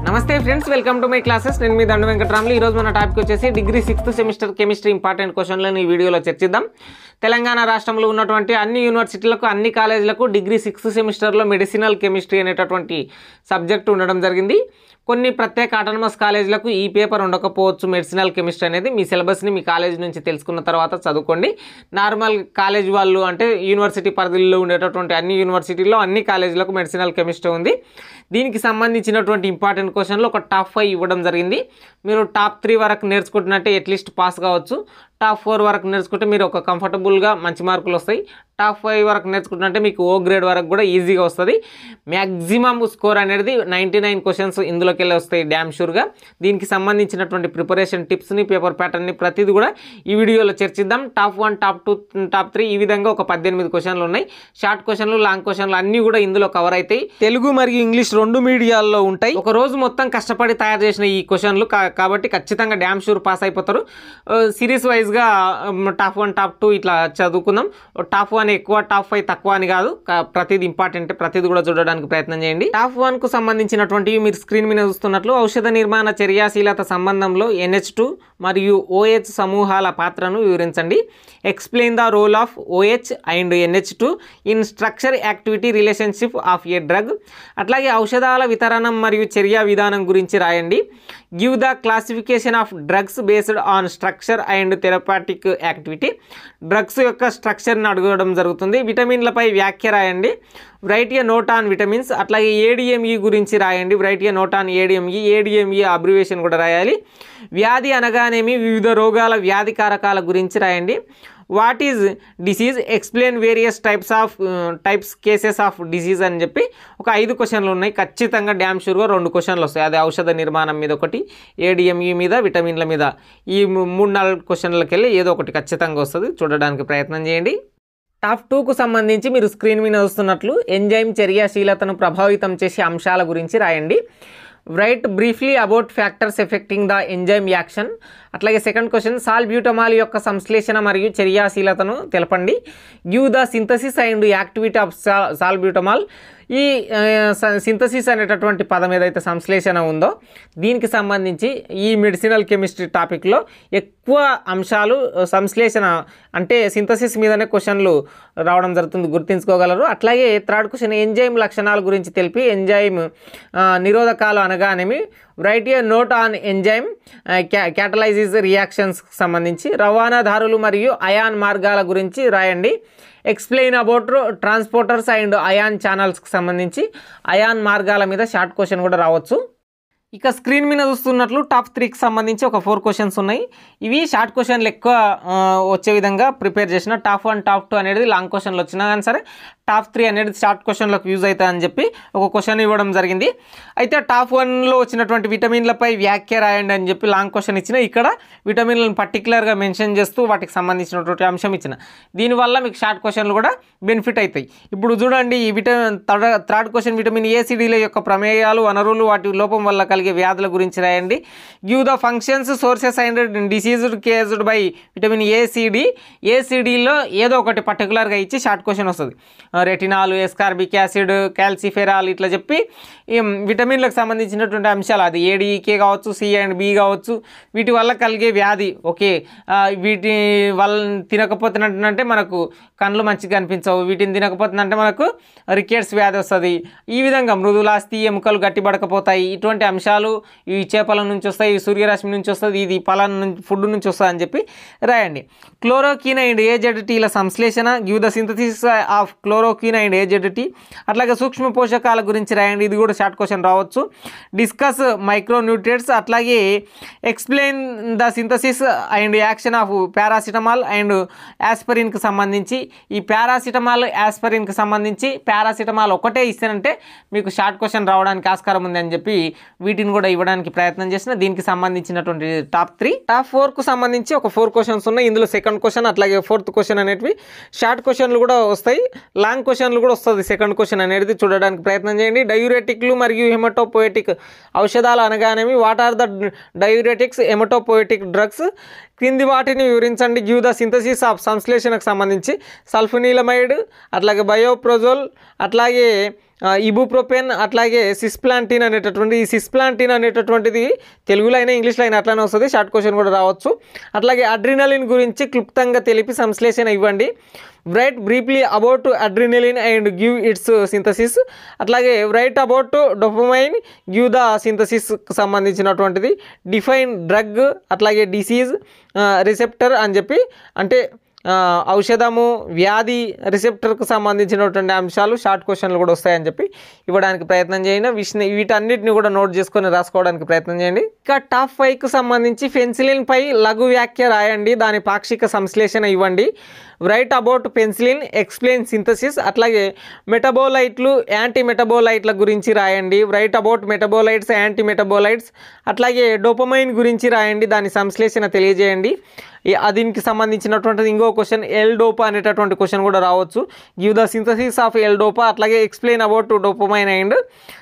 నమస్తే friends, welcome to my classes. నేను మీ దండు వెంకటరాములు. ఈరోజు మన టాపిక్ వచ్చేసి degree 6th semester chemistry important క్వశ్చన్లను ఈ వీడియోలో చర్చిద్దాం. తెలంగాణ రాష్ట్రంలో ఉన్నటువంటి అన్ని యూనివర్సిటీలకు, అన్ని కాలేజీలకు డిగ్రీ 6th సెమిస్టర్లో మెడిసినల్ కెమిస్ట్రీ అనేటటువంటి సబ్జెక్ట్ ఉండడం జరిగింది. కొన్ని ప్రత్యేక ఆటోనమస్ కాలేజీలకు ఈ పేపర్ ఉండకపోవచ్చు. మెడిసినల్ కెమిస్ట్రీ అనేది మీ సిలబస్ని మీ కాలేజ్ నుంచి తెలుసుకున్న తర్వాత చదువుకోండి. నార్మల్ కాలేజ్ వాళ్ళు అంటే యూనివర్సిటీ పరిధిలో ఉండేటటువంటి అన్ని యూనివర్సిటీల్లో అన్ని కాలేజీలకు మెడిసినల్ కెమిస్ట్రీ ఉంది. దీనికి సంబంధించినటువంటి ఇంపార్టెంట్ క్వశ్చన్లు ఒక టాప్ 5 ఇవ్వడం జరిగింది. మీరు టాప్ 3 వరకు నేర్చుకుంటున్నట్టే అట్లీస్ట్ పాస్ కావచ్చు. టాప్ 4 వరకు నేర్చుకుంటే మీరు ఒక కంఫర్టబుల్గా మంచి మార్కులు వస్తాయి. టాప్ 5 వరకు నేర్చుకుంటుంటే మీకు O గ్రేడ్ వరకు కూడా ఈజీగా వస్తుంది. మ్యాక్సిమం స్కోర్ అనేది 99 క్వశ్చన్స్ ఇందులోకి వెళ్ళి వస్తాయి డ్యామ్ షూర్గా. దీనికి సంబంధించినటువంటి ప్రిపరేషన్ టిప్స్ని, పేపర్ ప్యాటర్న్ని ప్రతిదీ కూడా ఈ వీడియోలో చర్చిద్దాం. టాప్ 1, టాప్ 2, టాప్ 3 ఈ విధంగా ఒక 18 క్వశ్చన్లు ఉన్నాయి. షార్ట్ క్వశ్చన్లు, లాంగ్ క్వశ్చన్లు అన్నీ కూడా ఇందులో కవర్ అవుతాయి. తెలుగు మరియు ఇంగ్లీష్ 2 మీడియాల్లో ఉంటాయి. ఒక రోజు మొత్తం కష్టపడి తయారు చేసిన ఈ క్వశ్చన్లు కాబట్టి ఖచ్చితంగా డ్యామ్ షూర్ పాస్ అయిపోతారు. సిరీస్ వైజ్గా టాప్ 1, టాప్ 2 ఇట్లా చదువుకుందాం. టాప్ 1 ఎక్కువ, టాప్ 5 తక్కువ అని కాదు. ప్రతిది ఇంపార్టెంట్, ప్రతిది కూడా చూడడానికి ప్రయత్నం చేయండి. టాప్ 1 కు సంబంధించినటువంటి మీరు స్క్రీన్ మీద చూస్తున్నట్లు ఔషధ నిర్మాణ చర్యాశీలత సంబంధంలో NH2 మరియు OH సమూహాల పాత్రను వివరించండి. Explain the role of OH and NH2 in structure activity relationship of a drug. అట్లాగే ఔషధాల వితరణం మరియు చర్యా విధానం గురించి రాయండి. Give the classification of drugs based on structure and therapeutic activity. Drugs యొక్క స్ట్రక్చర్ని అడగడం జరుగుతుంది. విటమిన్లపై వ్యాఖ్య రాయండి. Write a note on vitamins. అట్లాగే ADME గురించి రాయండి. Write a note on ADME. ADME abbreviation కూడా రాయాలి. వ్యాధి అనగానేమి, వివిధ రోగాల వ్యాధి కారకాల గురించి రాయండి. What is disease, explain various types cases of disease అని చెప్పి ఒక 5 క్వశ్చన్లు ఉన్నాయి. ఖచ్చితంగా డ్యామ్ షూర్గా 2 క్వశ్చన్లు వస్తాయి. అది ఔషధ నిర్మాణం మీద ఒకటి, ADME మీద, విటమిన్ల మీద. ఈ 3-4 క్వశ్చన్లకి వెళ్ళి ఏదో ఒకటి ఖచ్చితంగా వస్తుంది. చూడడానికి ప్రయత్నం చేయండి. టాప్ 2కు సంబంధించి మీరు స్క్రీన్ మీద చూస్తున్నట్లు ఎంజైమ్ చర్యాశీలతను ప్రభావితం చేసే అంశాల గురించి రాయండి. Write briefly about factors affecting the enzyme action. అట్లాగే సెకండ్ క్వశ్చన్, సాల్బ్యూటమాల్ యొక్క సంశ్లేషణ మరియు చర్యాశీలతను తెలపండి. Give the synthesis and activity of salbutamol. ఈ సింథసిస్ అనేటటువంటి పదం ఏదైతే సంశ్లేషణ ఉందో దీనికి సంబంధించి ఈ మెడిసినల్ కెమిస్ట్రీ టాపిక్లో ఎక్కువ అంశాలు సంశ్లేషణ అంటే సింథసిస్ మీదనే క్వశ్చన్లు రావడం జరుగుతుంది, గుర్తుంచుకోగలరు. అట్లాగే థర్డ్ క్వశ్చన్, ఎంజైమ్ లక్షణాల గురించి తెలిపి ఎంజైమ్ నిరోధకాలు అనగానేమి. Write a note on enzyme catalysis రియాక్షన్స్కి సంబంధించి. రవాణాదారులు మరియు అయాన్ మార్గాల గురించి రాయండి. Explain about transporters and ion ఛానల్స్కి సంబంధించి అయాన్ మార్గాల మీద షార్ట్ క్వశ్చన్ కూడా రావచ్చు. ఇక స్క్రీన్ మీద చూస్తున్నట్లు టాప్ 3కి సంబంధించి ఒక 4 క్వశ్చన్స్ ఉన్నాయి. ఇవి షార్ట్ క్వశ్చన్లు ఎక్కువ వచ్చే విధంగా ప్రిపేర్ చేసిన. టాప్ 1, టాప్ 2 అనేది లాంగ్ క్వశ్చన్లు వచ్చినా కానీ సరే టాప్ 3 అనేది షార్ట్ క్వశ్చన్లకు యూజ్ అవుతుందని చెప్పి ఒక క్వశ్చన్ ఇవ్వడం జరిగింది. అయితే టాప్ 1లో వచ్చినటువంటి విటమిన్లపై వ్యాఖ్య రాయండి అని చెప్పి లాంగ్ క్వశ్చన్ ఇచ్చిన. ఇక్కడ విటమిన్లను పర్టికులర్గా మెన్షన్ చేస్తూ వాటికి సంబంధించినటువంటి అంశం ఇచ్చిన. దీనివల్ల మీకు షార్ట్ క్వశ్చన్లు కూడా బెనిఫిట్ అవుతాయి. ఇప్పుడు చూడండి, ఈ థర్డ్ క్వశ్చన్, విటమిన్ ACDల యొక్క ప్రమేయాలు, వనరులు, వాటి లోపం వల్ల కలిగే వ్యాధుల గురించి రాయండి. Give the functions, sources and diseases caused by vitamin ACD. ACDలో ఏదో ఒకటి పర్టికులర్గా ఇచ్చి షార్ట్ క్వశ్చన్ వస్తుంది. రెటినాల్, ఎస్కార్బిక్ యాసిడ్, క్యాల్సిఫెరాల్ ఇట్లా చెప్పి ఈ విటమిన్లకు సంబంధించినటువంటి అంశాలు, అది ADK కావచ్చు, C అండ్ B కావచ్చు, వీటి వల్ల కలిగే వ్యాధి. ఓకే, వీటి వల్ల తినకపోతున్నట్టు మనకు కళ్ళు మంచిగా కనిపించవు, వీటిని తినకపోతుందంటే మనకు రికెట్స్ వ్యాధి వస్తుంది. ఈ విధంగా మృదులాస్థి, ఎముకలు గట్టిపడకపోతాయి. ఇటువంటి అంశాలు ఈ చేపల నుంచి వస్తాయి, ఈ సూర్యరశ్మి నుంచి వస్తుంది, ఇది పలానా ఫుడ్ నుంచి వస్తుంది అని చెప్పి రాయండి. క్లోరోకిన్ అండ్ AZTల సంశ్లేషణ. Give the synthesis of chloroquine and AZT. అట్లాగే సూక్ష్మ పోషకాల గురించి రాయండి. ఇది కూడా షార్ట్ క్వశ్చన్ రావచ్చు. Discuss micronutrients. అట్లాగే explain the synthesis and action of paracetamol and యాస్పరిన్కి సంబంధించి. ఈ పారాసిటమాల్, యాస్పరిన్కి సంబంధించి పారాసిటమాల్ ఒకటే ఇస్తేనంటే మీకు షార్ట్ క్వశ్చన్ రావడానికి ఆస్కారం ఉంది అని చెప్పి వీటిని కూడా ఇవ్వడానికి ప్రయత్నం చేసిన. దీనికి సంబంధించినటువంటి టాప్ 3. టాప్ 4కు సంబంధించి ఒక 4 క్వశ్చన్స్ ఉన్నాయి. ఇందులో సెకండ్ క్వశ్చన్ అట్లాగే 4th క్వశ్చన్ అనేటివి షార్ట్ క్వశ్చన్లు కూడా వస్తాయి, లాంగ్ క్వశ్చన్లు కూడా వస్తుంది. సెకండ్ క్వశ్చన్ అనేది చూడడానికి ప్రయత్నం చేయండి. డయూరెటిక్లు మరియు హెమటోపోయటిక్ ఔషధాలు అనగానేమి. What are the diuretics, hematopoietic drugs. క్రింది వాటిని వివరించండి. గివ్ ద సింథసిస్ ఆఫ్ సంశ్లేషణకు సంబంధించి. సల్ఫనిలమైడ్, అట్లాగే బయోప్రోజోల్, అట్లాగే ఇబుప్రోపెన్ అట్లాగే సిస్ప్లాంటిన్ అనేటటువంటి ఈ సిస్ప్లాంటిన్ అనేటటువంటిది తెలుగులో అయినా ఇంగ్లీష్లో అయినా అట్లానే వస్తుంది, షార్ట్ క్వశ్చన్ కూడా రావచ్చు. అట్లాగే అడ్రినలిన్ గురించి క్లుప్తంగా తెలిపి సంశ్లేషణ ఇవ్వండి. Write briefly about adrenaline and give its synthesis. అట్లాగే write about dopamine give the సింథసిస్కి సంబంధించినటువంటిది. డిఫైన్ డ్రగ్ అట్లాగే డిసీజ్ రిసెప్టర్ అని చెప్పి, అంటే ఔషధము వ్యాధి రిసెప్టర్కు సంబంధించినటువంటి అంశాలు షార్ట్ క్వశ్చన్లు కూడా వస్తాయని చెప్పి ఇవ్వడానికి ప్రయత్నం చేయండి. వీటన్నిటిని కూడా నోట్ చేసుకొని రాసుకోవడానికి ప్రయత్నం చేయండి. ఇక టాప్ 5కు సంబంధించి పెన్సిలిన్ పై లఘు వ్యాఖ్య రాయండి, దాని పాక్షిక సంశ్లేషణ ఇవ్వండి. Write about penicillin, explain synthesis. అట్లాగే మెటబోలైట్లు యాంటీ మెటబోలైట్ల గురించి రాయండి. Write about metabolites, anti metabolites. అట్లాగే డోపమైన్ గురించి రాయండి, దాని సంశ్లేషణ తెలియజేయండి. దీనికి సంబంధించినటువంటిది ఇంకో క్వశ్చన్ ఎల్ డోపా అనేటటువంటి క్వశ్చన్ కూడా రావచ్చు. Give the synthesis of L dopa. అట్లాగే ఎక్స్ప్లెయిన్ అబౌట్ డోపమైన్ అండ్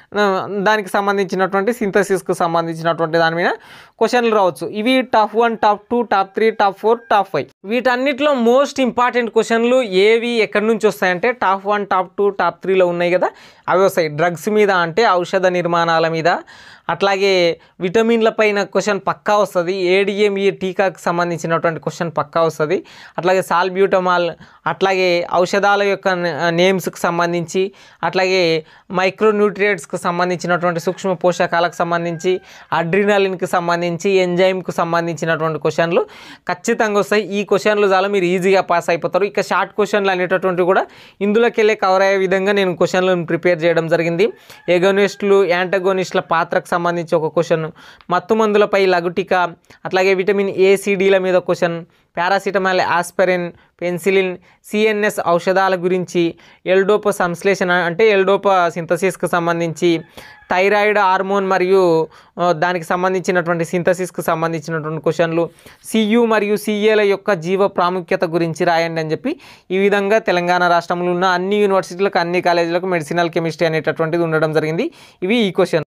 దానికి సంబంధించినటువంటి సింథసిస్కు సంబంధించినటువంటి దాని మీద క్వశ్చన్లు రావచ్చు. ఇవి top 1, top 2, top 3, top 4, top 5. వీటన్నిటిలో మోస్ట్ ఇంపార్టెంట్ క్వశ్చన్లు ఏవి ఎక్కడి నుంచి వస్తాయంటే టాప్ 1, టాప్ 2, టాప్ 3లో ఉన్నాయి కదా, అవి వస్తాయి. డ్రగ్స్ మీద అంటే ఔషధ నిర్మాణాల మీద, అట్లాగే విటమిన్ల పైన క్వశ్చన్ పక్కా వస్తుంది. ఏడిఎంఈ టీకాకు సంబంధించినటువంటి క్వశ్చన్ పక్కా వస్తుంది. అట్లాగే సాల్బ్యూటమాల్, అట్లాగే ఔషధాల యొక్క నేమ్స్కి సంబంధించి, అట్లాగే మైక్రోన్యూట్రియంట్స్కి సంబంధించినటువంటి సూక్ష్మ పోషకాలకు సంబంధించి, అడ్రినలిన్కి సంబంధించి, ఎంజైమ్కి సంబంధించినటువంటి క్వశ్చన్లు ఖచ్చితంగా వస్తాయి. ఈ క్వశ్చన్లు చాలా మీరు ఈజీగా పాస్ అయిపోతారు. ఇక షార్ట్ క్వశ్చన్లు అనేటటువంటివి కూడా ఇందులోకి వెళ్ళే కవర్ అయ్యే విధంగా నేను క్వశ్చన్లను ప్రిపేర్ చేయడం జరిగింది. ఎగోనిస్టులు యాంటగోనిస్టుల పాత్రకు సంబంధించి ఒక క్వశ్చన్, మత్తు మందులపై లఘుటిక, అట్లాగే విటమిన్ ఏసిడీల మీద question, paracetamol, aspirin, penicillin, CNS ఔషధాల గురించి, ఎల్డోపా సంశ్లేషణ అంటే ఎల్డోపా సింథసిస్కి సంబంధించి, థైరాయిడ్ హార్మోన్ మరియు దానికి సంబంధించినటువంటి సింథసిస్కి సంబంధించినటువంటి క్వశ్చన్లు, సియు మరియు సిఏల యొక్క జీవ ప్రాముఖ్యత గురించి రాయండి అని చెప్పి ఈ విధంగా తెలంగాణ రాష్ట్రంలో ఉన్న అన్ని యూనివర్సిటీలకు, అన్ని కాలేజీలకు మెడిసినల్ కెమిస్ట్రీ అనేటటువంటిది ఉండడం జరిగింది. ఇవి ఈ క్వశ్చన్.